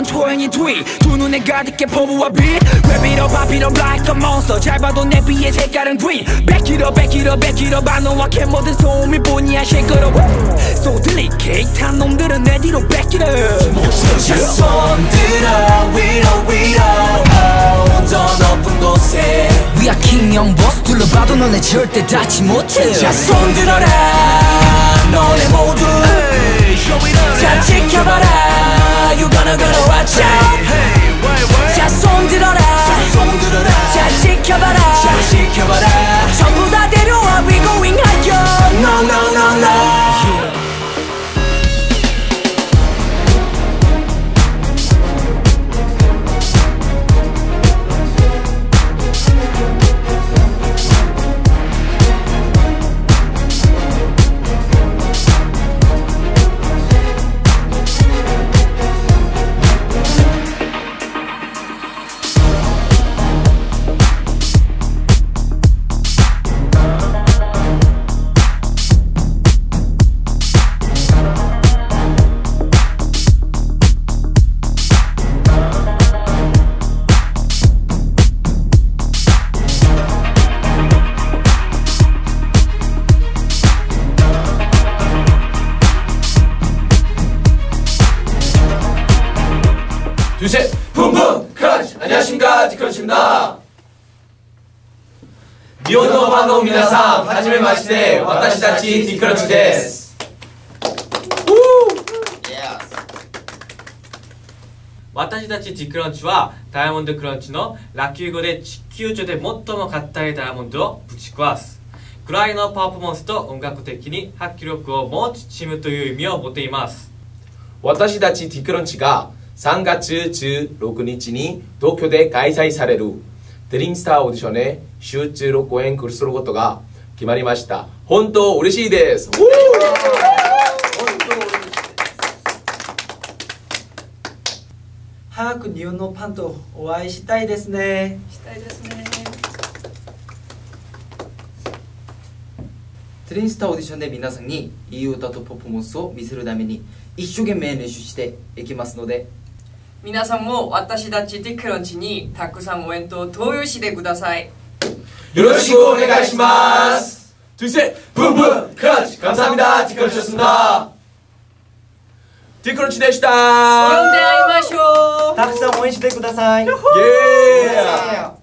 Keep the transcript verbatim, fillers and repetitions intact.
넌 초행이 뒤 두 눈에 가득해 포부와 빛 Wrap it up, pop it up like a monster 잘 봐도 내 비의 색깔은 green Back it up, back it up, back it up 안 너와해 모든 소음일 뿐이야 shake it up So delicate 한 놈들은 내 뒤로 back it up 자 손 들어 위로 위로 oh, 더 높은 곳에 We are king young boss 둘러봐도 너네 절대 닿지 못해 자 손 들어라 너네 모두 자 지켜봐라 You gonna gonna watch out 자 손 들어라 자 지켜봐라 자 지켜봐라 전부 다 데려와 We going higher No no no no 둘셋 붐붐 크런치 안녕하십니까 디크런치입니다. 니혼노 파노 미나상 하지메 마시테 와타시 다치 디크런치 데스. 와타시たち D クランチはダイヤモンドクランチのラッキー語で地球上で最も硬いダイヤモンドをぶち壊すくらいのパフォーマンスと音楽的に発揮力を持つチームという意味を持っています。 私たち D クランチがさんがつじゅうろくにちに東京で開催されるドリームスターオーディションへ出場公演することが決まりました。本当嬉しいです。 早く日本のファンとお会いしたいですね。 したいですね。 ドリームスターオーディションで皆さんにいい歌とパフォーマンスを見せるために一生懸命練習していきますので皆さんも私たちDクランチにたくさん応援と投票してください。 よろしくお願いします。둘셋 붐붐 크런치 감사합니다. 디크런치였습니다. 디크런치でした。 呼んで会いましょう。 たくさん応援してください。 イエーイ